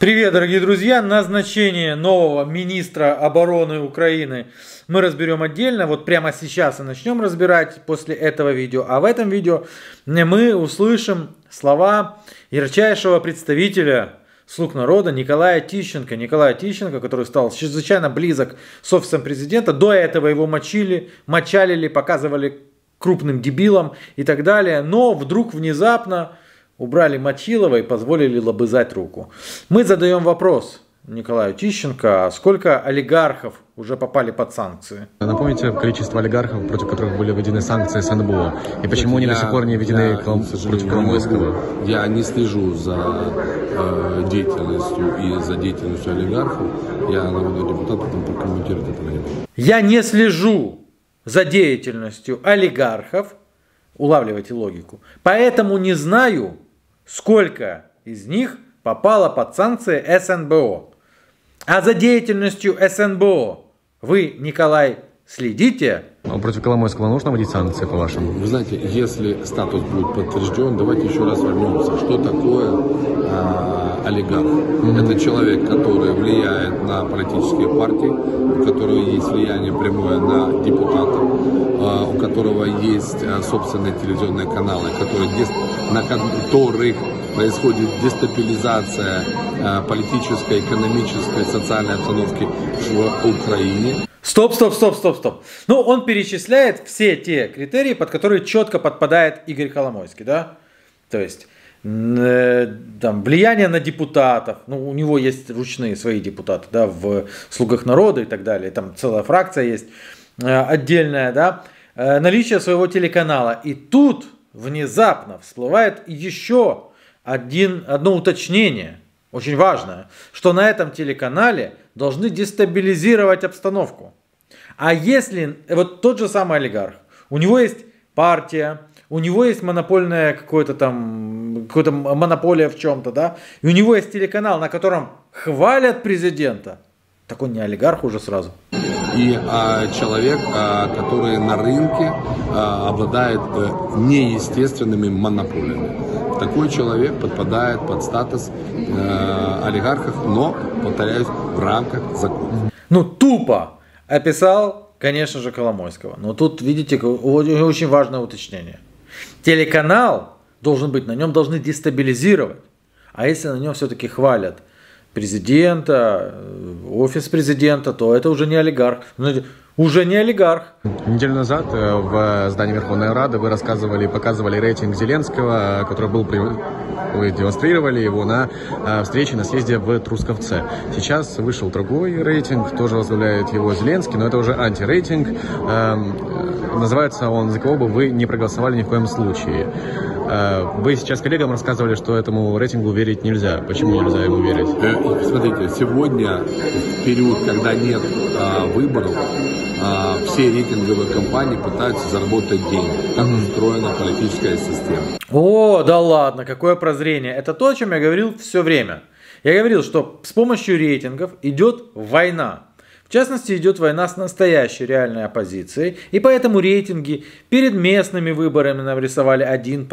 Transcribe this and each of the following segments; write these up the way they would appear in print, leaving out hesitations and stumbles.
Привет, дорогие друзья! Назначение нового министра обороны Украины мы разберем отдельно. Вот прямо сейчас и начнем разбирать после этого видео. А в этом видео мы услышим слова ярчайшего представителя «Слуг народа» Николая Тищенко. Николая Тищенко, который стал чрезвычайно близок с офисом президента. До этого его мочалили, показывали крупным дебилом и так далее. Но вдруг внезапно убрали Мочилова и позволили лобызать руку. Мы задаем вопрос Николаю Тищенко: сколько олигархов уже попали под санкции? Напомните количество олигархов, против которых были введены санкции с НБО, и почему они до сих пор не введены против Коломойского? Я не слежу за деятельностью и за деятельностью олигархов. Я народный депутат, поэтому прокомментировать этого не буду. Я не слежу за деятельностью олигархов, улавливайте логику, поэтому не знаю, сколько из них попало под санкции СНБО. А за деятельностью СНБО вы, Николай, следите? Против Коломойского нужно вводить санкции, по-вашему? Вы знаете, если статус будет подтвержден, давайте еще раз вернемся. Что такое олигарх? Это человек, который влияет на политические партии, у которого есть влияние прямое на депутатов, у которого есть собственные телевизионные каналы, на которых происходит дестабилизация политической, экономической, социальной обстановки в Украине. Стоп. Ну, он перечисляет все те критерии, под которые четко подпадает Игорь Коломойский, да? То есть, там, влияние на депутатов, ну, у него есть ручные свои депутаты, да, в «Слугах народа» и так далее, там целая фракция есть отдельная, да, наличие своего телеканала. И тут внезапно всплывает еще одно уточнение, очень важное, что на этом телеканале должны дестабилизировать обстановку. А если вот тот же самый олигарх, у него есть партия, у него есть монопольная какая-то монополия в чем-то, да, и у него есть телеканал, на котором хвалят президента, так он не олигарх уже сразу. И человек, который на рынке обладает неестественными монополиями. Такой человек подпадает под статус олигархов, но, повторяюсь, в рамках закона. Ну, тупо описал, конечно же, Коломойского. Но тут, видите, очень важное уточнение. Телеканал должен быть, на нем должны дестабилизировать. А если на нем все-таки хвалят президента, офис президента, то это уже не олигарх. Уже не олигарх. Неделю назад в здании Верховной Рады вы рассказывали и показывали рейтинг Зеленского, который был, вы демонстрировали его на встрече на съезде в Трусковце. Сейчас вышел другой рейтинг, тоже возглавляет его Зеленский, но это уже антирейтинг. Называется он «За кого бы вы не проголосовали ни в коем случае». Вы сейчас коллегам рассказывали, что этому рейтингу верить нельзя. Почему нельзя ему верить? Смотрите, сегодня, в период, когда нет выборов, все рейтинговые компании пытаются заработать деньги. Так устроена политическая система. О, да ладно, какое прозрение. Это то, о чем я говорил все время. Я говорил, что с помощью рейтингов идет война. В частности, идет война с настоящей реальной оппозицией, и поэтому рейтинги перед местными выборами нам рисовали 1%,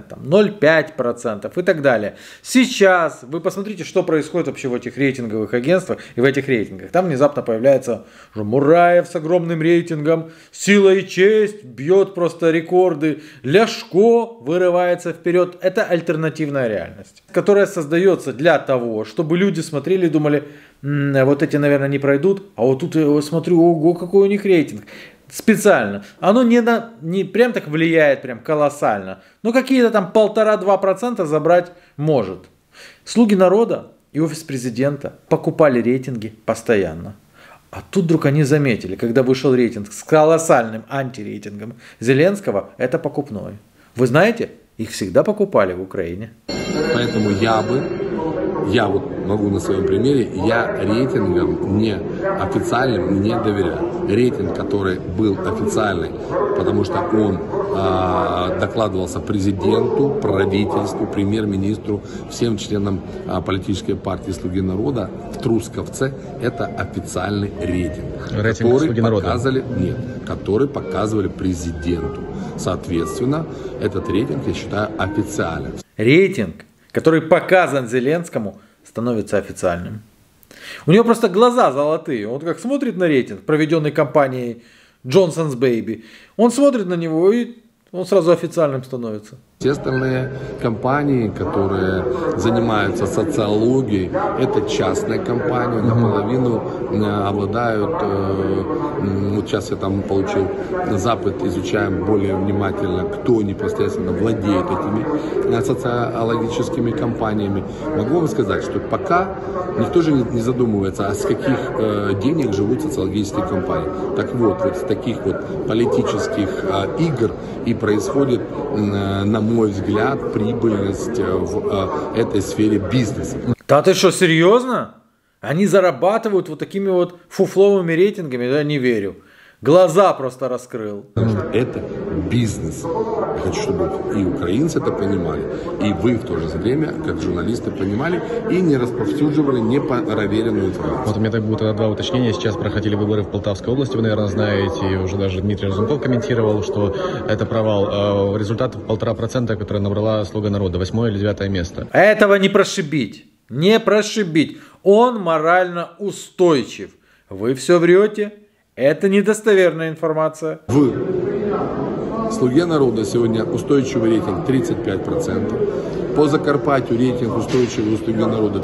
0,5% и так далее. Сейчас вы посмотрите, что происходит вообще в этих рейтинговых агентствах и в этих рейтингах. Там внезапно появляется Мураев с огромным рейтингом, «Сила и честь» бьет просто рекорды, Ляшко вырывается вперед. Это альтернативная реальность, которая создается для того, чтобы люди смотрели и думали: вот эти, наверное, не пройдут, а вот тут я смотрю, ого, какой у них рейтинг. Специально. Оно не прям так влияет, прям колоссально, но какие-то там 1,5-2% забрать может. Слуги народа и офис президента покупали рейтинги постоянно. А тут вдруг они заметили, когда вышел рейтинг с колоссальным антирейтингом Зеленского, это покупной. Вы знаете, их всегда покупали в Украине. Поэтому я вот могу на своем примере, я рейтингам официальным не доверяю. Рейтинг, который был официальный, потому что он докладывался президенту, правительству, премьер-министру, всем членам политической партии «Слуги народа» в Трусковце, это официальный рейтинг, который показывали президенту. Соответственно, этот рейтинг, я считаю, официальным. Рейтинг, который показан Зеленскому, становится официальным. У него просто глаза золотые. Он как смотрит на рейтинг, проведенный компанией Johnson's Baby, он смотрит на него и он сразу официальным становится. Все остальные компании, которые занимаются социологией, это частные компании, наполовину обладают, вот сейчас я там получил запад, изучаем более внимательно, кто непосредственно владеет этими социологическими компаниями. Могу вам сказать, что пока никто же не задумывается, а с каких денег живут социологические компании. Так вот, вот с таких вот политических игр и происходит, на мой взгляд, прибыльность в этой сфере бизнеса. Да ты что, серьезно? Они зарабатывают вот такими вот фуфловыми рейтингами? Да, не верю. Глаза просто раскрыл. Это бизнес. Я хочу, чтобы и украинцы это понимали, и вы в то же время, как журналисты, понимали и не расповсюдживали непроверенную информацию. Вот у меня так будет два уточнения. Сейчас проходили выборы в Полтавской области, вы, наверное, знаете, и уже даже Дмитрий Разумков комментировал, что это провал. Результат 1,5%, который набрала «Слуга народа», 8 или 9 место. Этого не прошибить. Не прошибить. Он морально устойчив. Вы все врете. Это недостоверная информация. В «Слуге народа» сегодня устойчивый рейтинг 35%. По Закарпаттю рейтинг устойчивый у «Слуги народа»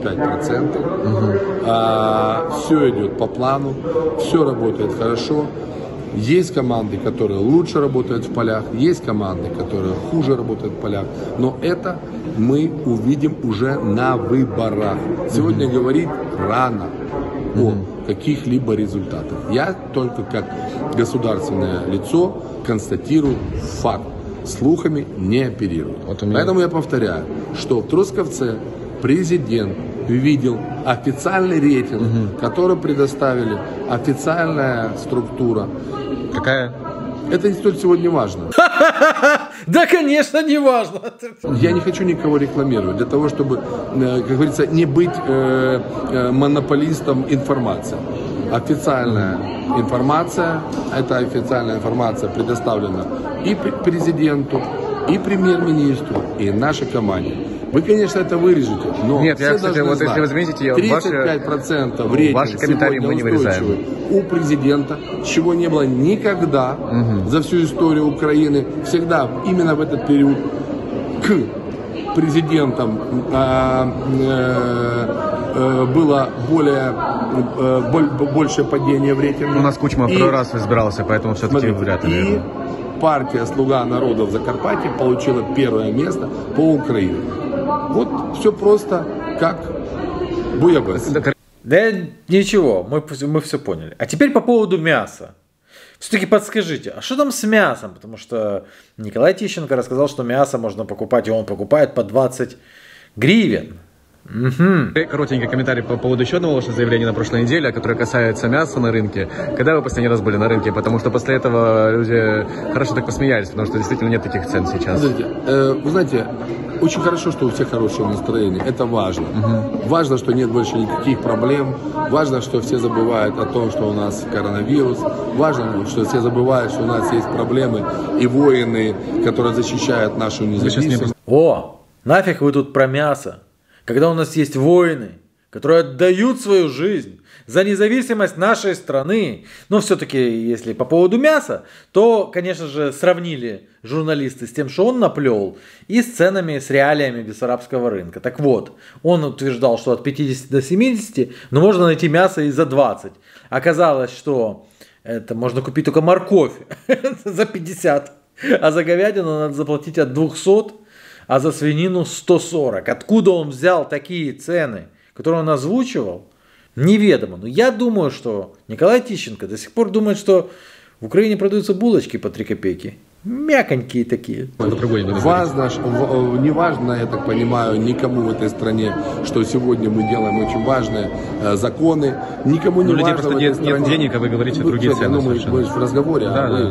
35%. Все идет по плану, все работает хорошо. Есть команды, которые лучше работают в полях, есть команды, которые хуже работают в полях. Но это мы увидим уже на выборах. Сегодня говорить рано о каких-либо результатах. Я только как государственное лицо констатирую факт. Слухами не оперирую. Поэтому я повторяю, что в Трусковце президент видел официальный рейтинг, который предоставили официальная структура. Какая? Это столь сегодня важно. Да, конечно, не важно. Я не хочу никого рекламировать, для того, чтобы, как говорится, не быть монополистом информации. Официальная информация, эта официальная информация предоставлена и президенту, и премьер-министру, и нашей команде. Вы, конечно, это вырежете, но нет, все я, кстати, вот знать, если вы заметите, 35% в рейтинге ваши комментарии мы не вырезаем. У президента, чего не было никогда за всю историю Украины, всегда именно в этот период к президентам было большее падение в рейтинге. У нас Кучма второй раз избирался, поэтому все-таки вряд ли. И партия «Слуга народа» в Закарпатье получила первое место по Украине. Вот все просто как буябес. Да ничего, мы все поняли. А теперь по поводу мяса. Все-таки подскажите, а что там с мясом? Потому что Николай Тищенко рассказал, что мясо можно покупать, и он покупает по 20 гривен. Коротенький комментарий по поводу еще одного вашего заявления на прошлой неделе, которое касается мяса на рынке. Когда вы последний раз были на рынке? Потому что после этого люди хорошо так посмеялись, потому что действительно нет таких цен сейчас. Вы знаете, очень хорошо, что у всех хорошее настроение. Это важно. Важно, что нет больше никаких проблем. Важно, что все забывают о том, что у нас коронавирус. Важно, что все забывают, что у нас есть проблемы и воины, которые защищают нашу независимость. О, нафиг вы тут про мясо. Когда у нас есть воины, которые отдают свою жизнь за независимость нашей страны. Но все-таки, если по поводу мяса, то, конечно же, сравнили журналисты с тем, что он наплел, и с ценами, с реалиями бессарабского рынка. Так вот, он утверждал, что от 50 до 70, но можно найти мясо и за 20. Оказалось, что это можно купить только морковь за 50, а за говядину надо заплатить от 200, а за свинину 140. Откуда он взял такие цены, которые он озвучивал, неведомо. Но я думаю, что Николай Тищенко до сих пор думает, что в Украине продаются булочки по 3 копейки. Мяконькие такие. Важно, не важно, я так понимаю, никому в этой стране, что сегодня мы делаем очень важные законы. Никому не важно в этой стране. Нет денег, а вы говорите другие цены. Мы в разговоре.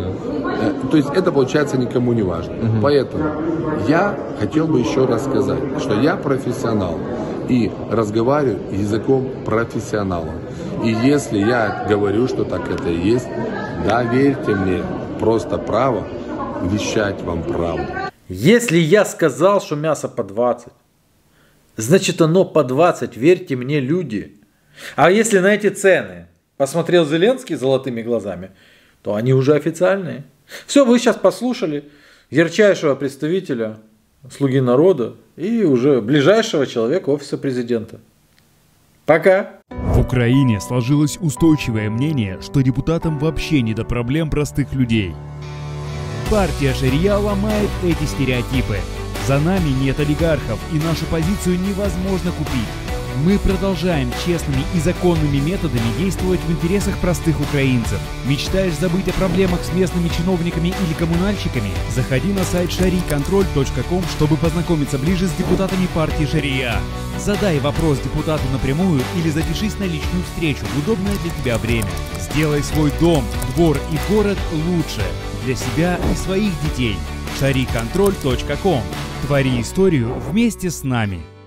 То есть это, получается, никому не важно. Поэтому я хотел бы еще раз сказать, что я профессионал и разговариваю языком профессионала. И если я говорю, что так это и есть, да, верьте мне, просто право вещать вам правду. Если я сказал, что мясо по 20, Значит, оно по 20, верьте мне, люди. А если на эти цены посмотрел Зеленский золотыми глазами, то они уже официальные. Все, вы сейчас послушали ярчайшего представителя «Слуги народа» и уже ближайшего человека офиса президента. Пока! В Украине сложилось устойчивое мнение, что депутатам вообще не до проблем простых людей. Партия Шария ломает эти стереотипы. За нами нет олигархов, и нашу позицию невозможно купить. Мы продолжаем честными и законными методами действовать в интересах простых украинцев. Мечтаешь забыть о проблемах с местными чиновниками или коммунальщиками? Заходи на сайт sharicontrol.com, чтобы познакомиться ближе с депутатами партии Шария. Задай вопрос депутату напрямую или запишись на личную встречу в удобное для тебя время. Сделай свой дом, двор и город лучше для себя и своих детей. sharicontrol.com. Твори историю вместе с нами.